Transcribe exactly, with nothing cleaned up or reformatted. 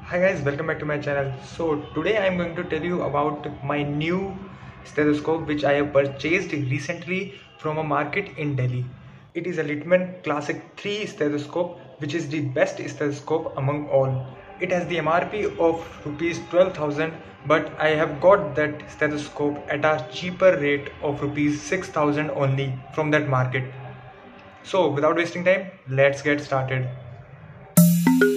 Hi guys, welcome back to my channel. So today I am going to tell you about my new stethoscope which I have purchased recently from a market in Delhi. It is a Littmann Classic three stethoscope which is the best stethoscope among all. It has the M R P of rupees twelve thousand, but I have got that stethoscope at a cheaper rate of rupees six thousand only from that market. So without wasting time, let's get started.